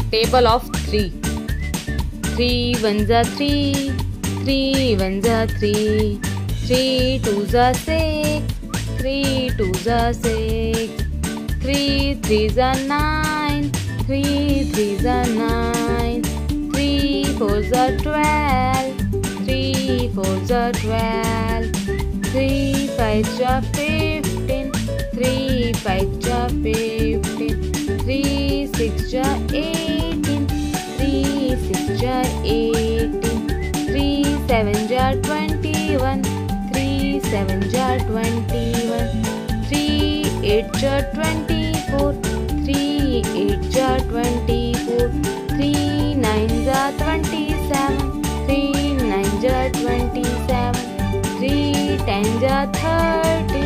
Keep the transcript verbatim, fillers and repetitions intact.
table of three. Three ones are three, three ones are three, three twos are six, three twos are six, three threes are nine, three threes are nine, three fours are twelve, three fours are twelve, three fives are fifteen, three fives are fifteen, three sixes are eighteen, three sixes are eighteen, three sevens are twenty-one, three sevens are twenty-one, three eights are twenty-four, three eights are twenty-four, three nines are twenty-seven, three nines are twenty-seven, three tens are thirty.